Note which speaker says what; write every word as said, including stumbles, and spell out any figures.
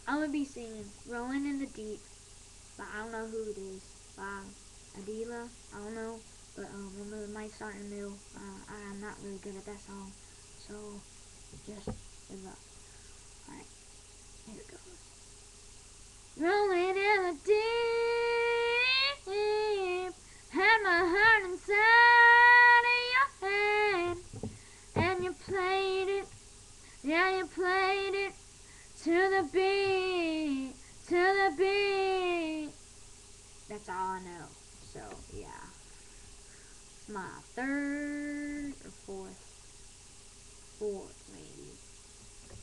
Speaker 1: I'm gonna be singing Rolling in the Deep, but I don't know who it is. By Adela, I don't know. But um, it might start in the middle. Uh, I'm not really good at that song. So, just good luck. Alright, here it goes. Rolling in the deep, had my heart inside of your hand, and you played it, yeah, you played it to the beat, to the beat. That's all I know. So yeah, my third or fourth, fourth maybe.